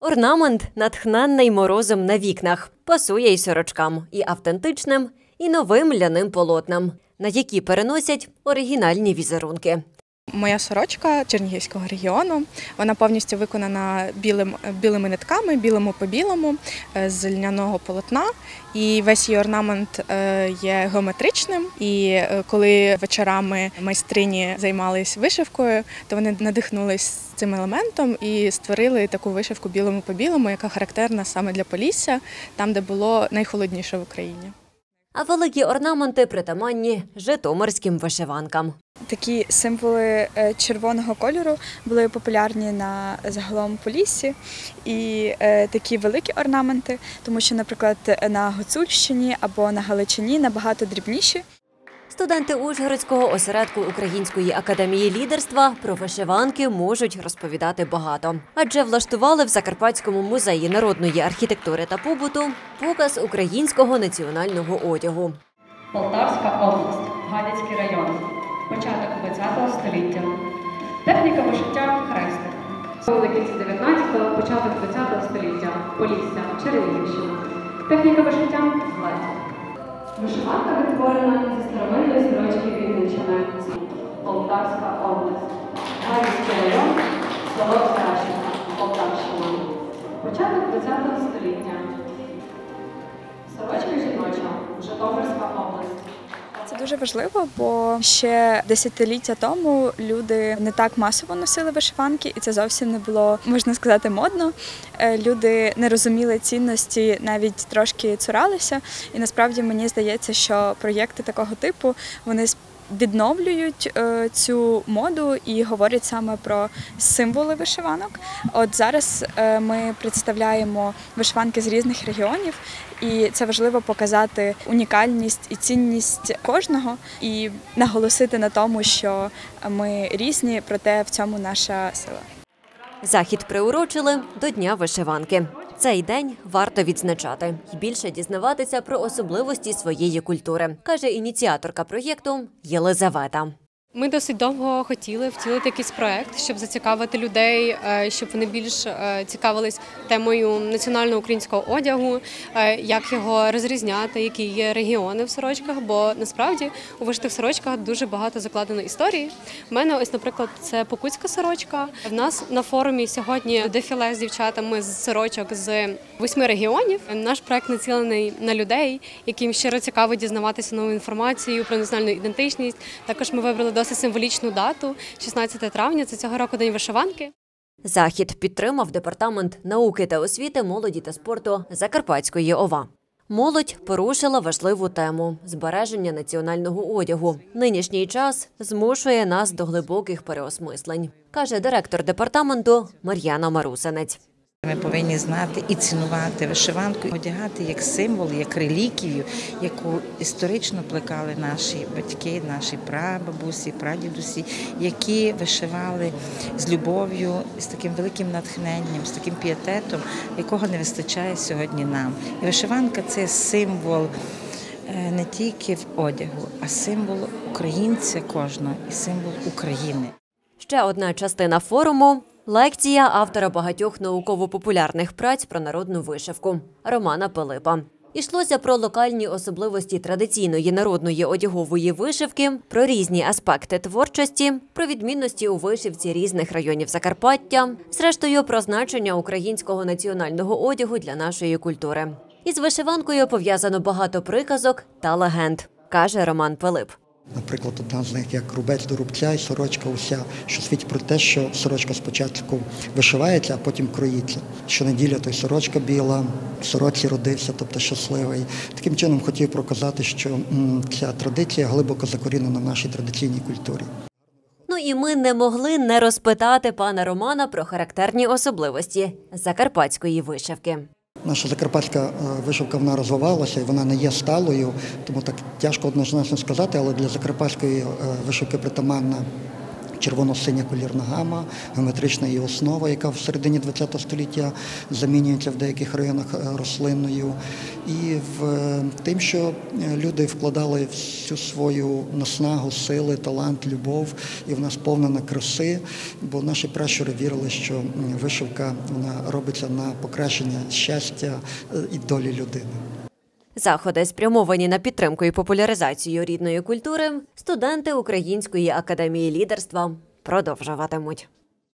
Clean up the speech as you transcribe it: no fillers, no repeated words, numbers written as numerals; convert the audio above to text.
Орнамент, натхненний морозом на вікнах, пасує й сорочкам, і автентичним, і новим ляним полотнам, на які переносять оригінальні візерунки. Моя сорочка Чернігівського регіону, вона повністю виконана білими нитками, білому по білому, з льняного полотна. І весь її орнамент є геометричним. І коли вечорами майстрині займалися вишивкою, то вони надихнулись цим елементом і створили таку вишивку білому по білому, яка характерна саме для Полісся, там, де було найхолодніше в Україні. А великі орнаменти притаманні житомирським вишиванкам. Такі символи червоного кольору були популярні на загалом Поліссі. І такі великі орнаменти, тому що, наприклад, на Гуцульщині або на Галичині набагато дрібніші. Студенти Ужгородського осередку Української академії лідерства про вишиванки можуть розповідати багато. Адже влаштували в Закарпатському музеї народної архітектури та побуту показ українського національного одягу. Полтавська область, Гадяцький район, початок ХХ століття. Техніка вишиття – хрестик. На кінці 19-го, початок ХХ століття. Полісся, Чернігівщина. Техніка вишиття – гладь. Вишиванка відтворена зі старовинної сорочки Вінниччини. Полтавська область. Гадяцький район, село Старащина, Полтавщина. Початок ХХ століття. Сорочка жіноча, Житомирська область. Це дуже важливо, бо ще десятиліття тому люди не так масово носили вишиванки, і це зовсім не було, можна сказати, модно. Люди не розуміли цінності, навіть трошки цуралися. І насправді мені здається, що проєкти такого типу, вони відновлюють цю моду і говорять саме про символи вишиванок. От зараз ми представляємо вишиванки з різних регіонів, і це важливо показати унікальність і цінність кожного і наголосити на тому, що ми різні, проте в цьому наша сила. Захід приурочили до Дня вишиванки. Цей день варто відзначати і більше дізнаватися про особливості своєї культури, каже ініціаторка проєкту Єлизавета. Ми досить довго хотіли втілити якийсь проєкт, щоб зацікавити людей, щоб вони більш цікавились темою національного українського одягу, як його розрізняти, які є регіони в сорочках, бо насправді у вишитих сорочках дуже багато закладено історії. У мене ось, наприклад, це покутська сорочка. В нас на форумі сьогодні дефіле з дівчатами з сорочок з 8 регіонів. Наш проєкт націлений на людей, яким щиро цікаво дізнаватися нову інформацію про національну ідентичність. Також ми вибрали досить символічну дату – 16 травня, це цього року День вишиванки. Захід підтримав Департамент науки та освіти, молоді та спорту Закарпатської ОВА. Молодь порушила важливу тему – збереження національного одягу. Нинішній час змушує нас до глибоких переосмислень, каже директор департаменту Мар'яна Марусинець. Ми повинні знати і цінувати вишиванку, одягати як символ, як реліквію, яку історично плекали наші батьки, наші прабабусі, прадідусі, які вишивали з любов'ю, з таким великим натхненням, з таким пієтетом, якого не вистачає сьогодні нам. І вишиванка – це символ не тільки в одягу, а символ українця кожного і символ України. Ще одна частина форуму – лекція автора багатьох науково-популярних праць про народну вишивку Романа Пилипа. Ішлося про локальні особливості традиційної народної одягової вишивки, про різні аспекти творчості, про відмінності у вишивці різних районів Закарпаття, зрештою про значення українського національного одягу для нашої культури. Із вишиванкою пов'язано багато приказок та легенд, каже Роман Пилип. Наприклад, одна з них як рубець до рубця і сорочка уся, що свідчить про те, що сорочка спочатку вишивається, а потім кроїться. Щонеділя той сорочка біла, в сорочці родився, тобто щасливий. Таким чином хотів показати, що ця традиція глибоко закорінена в нашій традиційній культурі. Ну і ми не могли не розпитати пана Романа про характерні особливості закарпатської вишивки. Наша закарпатська вишивка, вона розвивалася і вона не є сталою, тому так тяжко однозначно сказати, але для закарпатської вишивки притаманна червоно-синя колірна гама, геометрична її основа, яка в середині ХХ століття замінюється в деяких районах рослинною. І в тим, що люди вкладали всю свою наснагу, сили, талант, любов, і вона сповнена краси, бо наші пращури вірили, що вишивка вона робиться на покращення щастя і долі людини. Заходи, спрямовані на підтримку і популяризацію рідної культури, студенти Української академії лідерства продовжуватимуть.